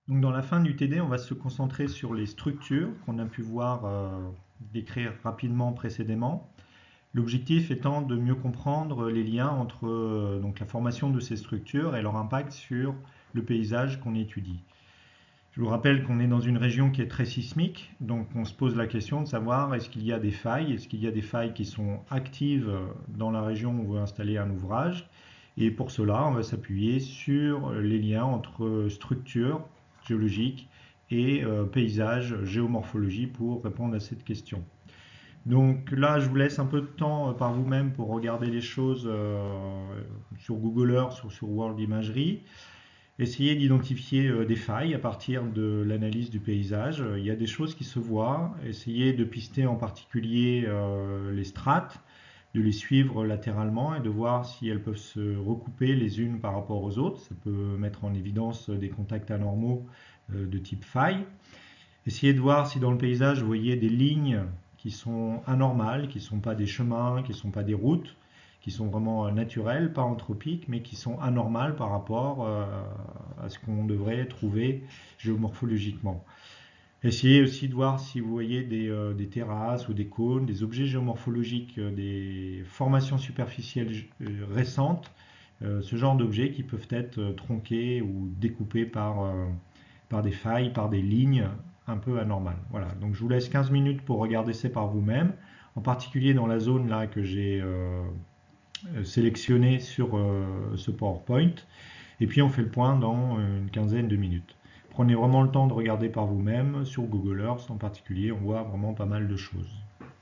Donc dans la fin du TD, on va se concentrer sur les structures qu'on a pu voir décrire rapidement précédemment. L'objectif étant de mieux comprendre les liens entre donc la formation de ces structures et leur impact sur le paysage qu'on étudie. Je vous rappelle qu'on est dans une région qui est très sismique, donc on se pose la question de savoir est-ce qu'il y a des failles, est-ce qu'il y a des failles qui sont actives dans la région où on veut installer un ouvrage. Et pour cela, on va s'appuyer sur les liens entre structures géologiques et paysages, géomorphologie pour répondre à cette question. Donc là, je vous laisse un peu de temps par vous-même pour regarder les choses sur Google Earth ou sur World Imagery. Essayez d'identifier des failles à partir de l'analyse du paysage. Il y a des choses qui se voient. Essayez de pister en particulier les strates, de les suivre latéralement et de voir si elles peuvent se recouper les unes par rapport aux autres. Ça peut mettre en évidence des contacts anormaux de type faille. Essayez de voir si dans le paysage vous voyez des lignes qui sont anormales, qui ne sont pas des chemins, qui ne sont pas des routes, qui sont vraiment naturelles, pas anthropiques, mais qui sont anormales par rapport à ce qu'on devrait trouver géomorphologiquement. Essayez aussi de voir si vous voyez des terrasses ou des cônes, des objets géomorphologiques, des formations superficielles récentes, ce genre d'objets qui peuvent être tronqués ou découpés par des failles, par des lignes un peu anormales. Voilà, donc je vous laisse 15 minutes pour regarder ça par vous-même, en particulier dans la zone là que j'ai sélectionnée sur ce PowerPoint. Et puis on fait le point dans une quinzaine de minutes. Prenez vraiment le temps de regarder par vous-même, sur Google Earth en particulier, on voit vraiment pas mal de choses.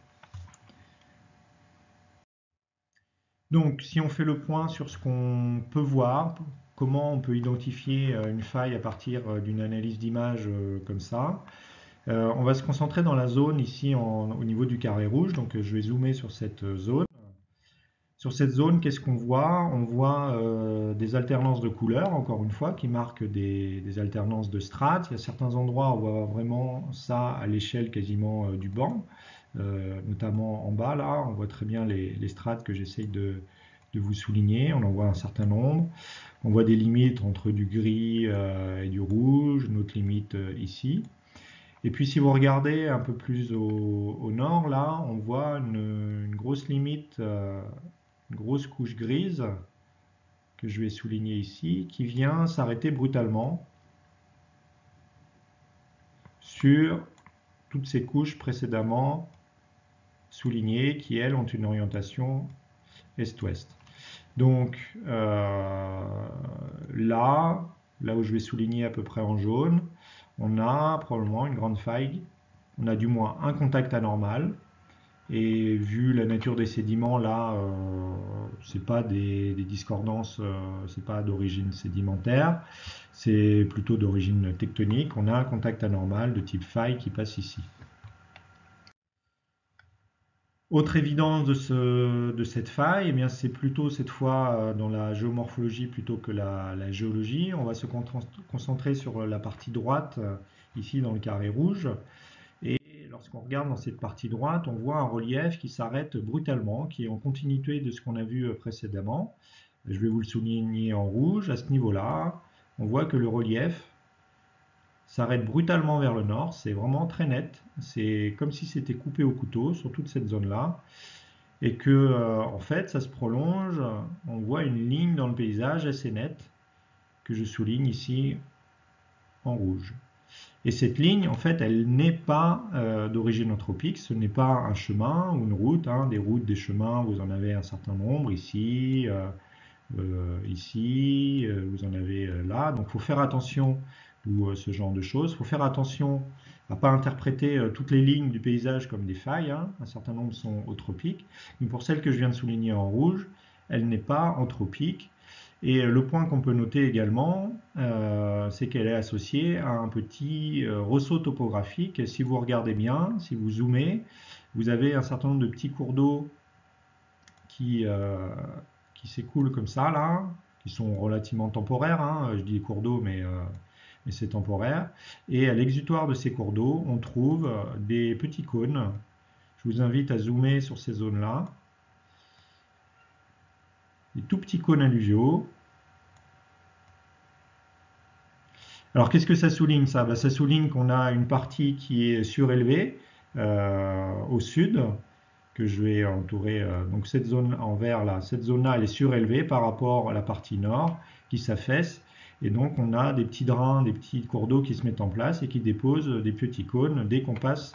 Donc si on fait le point sur ce qu'on peut voir, comment on peut identifier une faille à partir d'une analyse d'image comme ça, on va se concentrer dans la zone ici au niveau du carré rouge, donc je vais zoomer sur cette zone. Sur cette zone, qu'est-ce qu'on voit? On voit des alternances de couleurs, encore une fois, qui marquent des alternances de strates. Il y a certains endroits où on voit vraiment ça à l'échelle quasiment du banc, notamment en bas, là, on voit très bien les strates que j'essaye de vous souligner. On en voit un certain nombre. On voit des limites entre du gris et du rouge, une autre limite ici. Et puis si vous regardez un peu plus au nord, là, on voit une grosse limite, une grosse couche grise, que je vais souligner ici, qui vient s'arrêter brutalement sur toutes ces couches précédemment soulignées, qui elles ont une orientation est-ouest. Donc là où je vais souligner à peu près en jaune, on a probablement une grande faille, on a du moins un contact anormal. Et vu la nature des sédiments, là, c'est pas des discordances, c'est pas d'origine sédimentaire, c'est plutôt d'origine tectonique. On a un contact anormal de type faille qui passe ici. Autre évidence de cette faille, eh bien, c'est plutôt cette fois dans la géomorphologie plutôt que la géologie. On va se concentrer sur la partie droite, ici dans le carré rouge. Et lorsqu'on regarde dans cette partie droite, on voit un relief qui s'arrête brutalement, qui est en continuité de ce qu'on a vu précédemment. Je vais vous le souligner en rouge. À ce niveau-là, on voit que le relief s'arrête brutalement vers le nord. C'est vraiment très net. C'est comme si c'était coupé au couteau sur toute cette zone-là. Et que, en fait, ça se prolonge. On voit une ligne dans le paysage assez nette que je souligne ici en rouge. Et cette ligne, en fait, elle n'est pas d'origine anthropique, ce n'est pas un chemin ou une route, hein, des routes, des chemins, vous en avez un certain nombre ici, vous en avez là. Donc il faut faire attention ou ce genre de choses. Il faut faire attention à ne pas interpréter toutes les lignes du paysage comme des failles, hein. Un certain nombre sont eutropiques. Mais pour celle que je viens de souligner en rouge, elle n'est pas anthropique. Et le point qu'on peut noter également, c'est qu'elle est associée à un petit ressaut topographique. Et si vous regardez bien, si vous zoomez, vous avez un certain nombre de petits cours d'eau qui, qui s'écoulent comme ça, là, qui sont relativement temporaires, hein. Je dis cours d'eau, mais c'est temporaire. Et à l'exutoire de ces cours d'eau, on trouve des petits cônes. Je vous invite à zoomer sur ces zones-là. Des tout petits cônes alluviaux. Alors qu'est-ce que ça souligne ça? Ça souligne qu'on a une partie qui est surélevée au sud, que je vais entourer. Donc cette zone en vert là, cette zone-là, elle est surélevée par rapport à la partie nord qui s'affaisse. Et donc on a des petits drains, des petits cours d'eau qui se mettent en place et qui déposent des petits cônes dès qu'on passe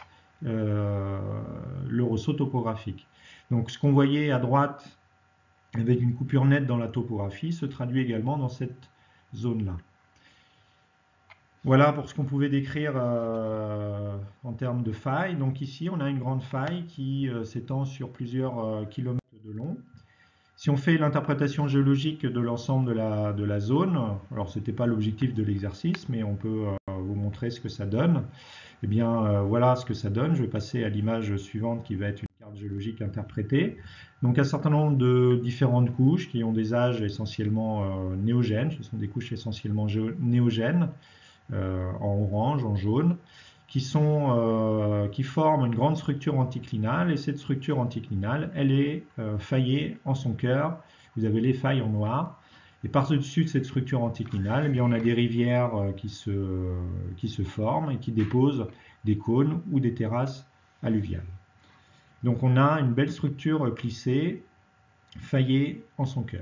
le ressaut topographique. Donc ce qu'on voyait à droite avec une coupure nette dans la topographie se traduit également dans cette zone-là. Voilà pour ce qu'on pouvait décrire en termes de faille. Donc ici, on a une grande faille qui s'étend sur plusieurs kilomètres de long. Si on fait l'interprétation géologique de l'ensemble de la zone, alors ce n'était pas l'objectif de l'exercice, mais on peut vous montrer ce que ça donne. Eh bien, voilà ce que ça donne. Je vais passer à l'image suivante qui va être une carte géologique interprétée. Donc un certain nombre de différentes couches qui ont des âges essentiellement néogènes. Ce sont des couches essentiellement néogènes. En orange, en jaune, qui forment une grande structure anticlinale. Et cette structure anticlinale, elle est faillée en son cœur. Vous avez les failles en noir. Et par-dessus de cette structure anticlinale, eh bien, on a des rivières qui se forment et qui déposent des cônes ou des terrasses alluviales. Donc on a une belle structure plissée, faillée en son cœur.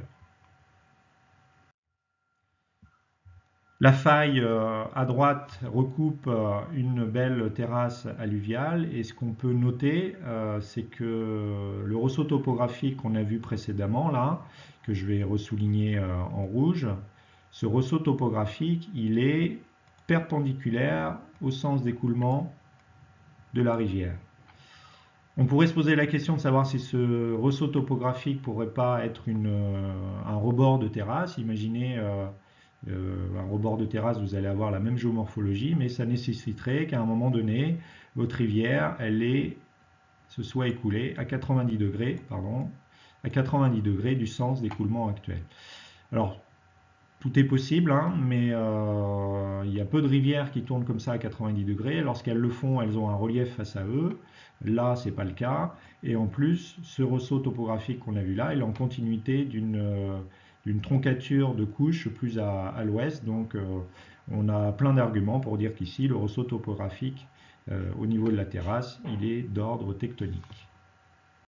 La faille à droite recoupe une belle terrasse alluviale et ce qu'on peut noter, c'est que le ressaut topographique qu'on a vu précédemment, là, que je vais ressouligner en rouge, ce ressaut topographique, il est perpendiculaire au sens d'écoulement de la rivière. On pourrait se poser la question de savoir si ce ressaut topographique pourrait pas être un rebord de terrasse. Imaginez un rebord de terrasse, vous allez avoir la même géomorphologie, mais ça nécessiterait qu'à un moment donné, votre rivière, se soit écoulée à 90 degrés, à 90 degrés du sens d'écoulement actuel. Alors, tout est possible, hein, mais il y a peu de rivières qui tournent comme ça à 90 degrés. Lorsqu'elles le font, elles ont un relief face à eux. Là, c'est pas le cas. Et en plus, ce ressaut topographique qu'on a vu là, il est en continuité d'une troncature de couches plus à l'ouest. Donc, on a plein d'arguments pour dire qu'ici, le ressaut topographique au niveau de la terrasse, il est d'ordre tectonique.